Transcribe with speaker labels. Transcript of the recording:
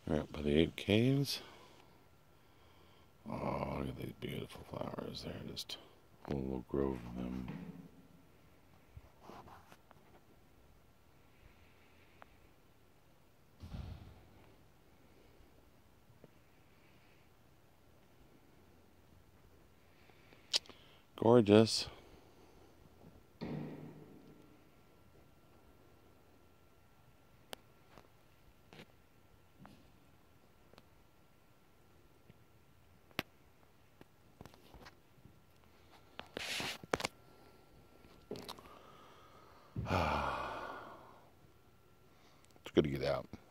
Speaker 1: Right by the 8 caves. Oh, look at these beautiful flowers there. Just a little grove of them. Gorgeous. It's good to get out.